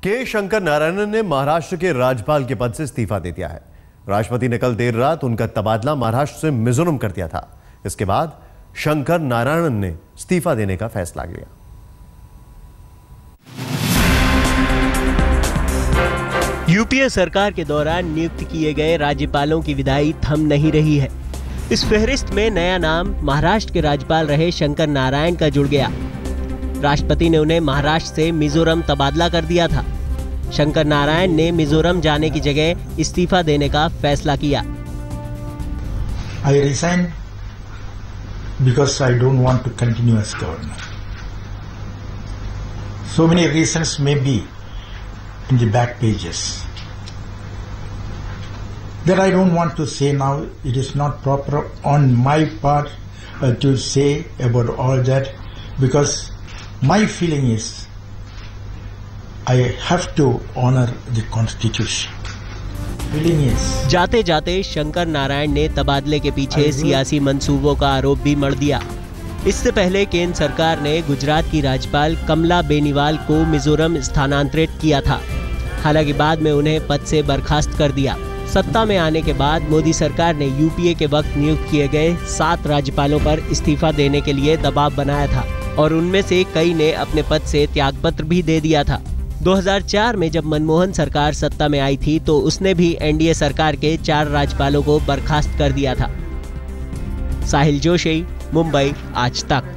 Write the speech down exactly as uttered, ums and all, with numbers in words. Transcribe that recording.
के शंकर नारायणन ने महाराष्ट्र के राज्यपाल के पद से इस्तीफा दे दिया है। राष्ट्रपति ने कल देर रात उनका तबादला महाराष्ट्र से मिजोरम कर दिया था। इसके बाद शंकर नारायणन ने इस्तीफा देने का फैसला लिया। यूपीए सरकार के दौरान नियुक्त किए गए राज्यपालों की विदाई थम नहीं रही है। इस फहरिस्त में नया नाम महाराष्ट्र के राज्यपाल रहे शंकर नारायण का जुड़ गया। राष्ट्रपति ने उन्हें महाराष्ट्र से मिजोरम तबादला कर दिया था। शंकर नारायण ने मिजोरम जाने की जगह इस्तीफा देने का फैसला किया। I resign because I don't want to continue as governor. So many reasons may be in the back pages that I don't want to say now. It is not proper on my part uh, to say about all that, because my feeling is I have to honor the constitution. Feeling is जाते जाते शंकर नारायण ने तबादले के पीछे सियासी मंसूबों का आरोप भी मढ़ दिया। इससे पहले केंद्र सरकार ने गुजरात की राज्यपाल कमला बेनीवाल को मिजोरम स्थानांतरित किया था। हालांकि बाद में उन्हें पद से बर्खास्त कर दिया। सत्ता में आने के बाद मोदी सरकार ने यूपीए के वक्त नियुक्त किए गए सात राज्यपालों पर इस्तीफा देने के लिए दबाव बनाया था और उनमें से कई ने अपने पद से त्यागपत्र भी दे दिया था। दो हज़ार चार में जब मनमोहन सरकार सत्ता में आई थी तो उसने भी एनडीए सरकार के चार राज्यपालों को बर्खास्त कर दिया था। साहिल जोशी, मुंबई, आज तक।